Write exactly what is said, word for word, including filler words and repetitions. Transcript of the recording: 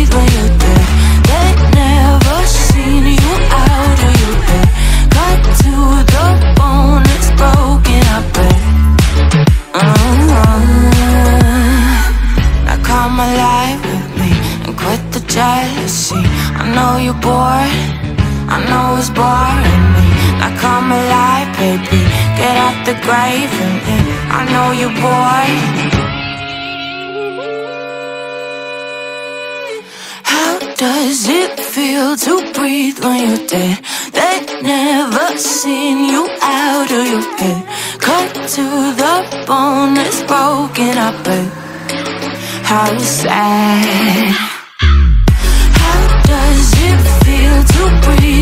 breathe when you're dead. They never seen you out of your bed. Cut to the bone, it's broken, I bet. uh-huh. Now come alive with me and quit the jealousy. I know you're bored, I know it's boring me. Now come alive, baby, get out the grave and then I know you're bored. How does it feel to breathe when you're dead? They never seen you out of your bed. Cut to the bone, it's broken, I bet. How sad. How does it feel to breathe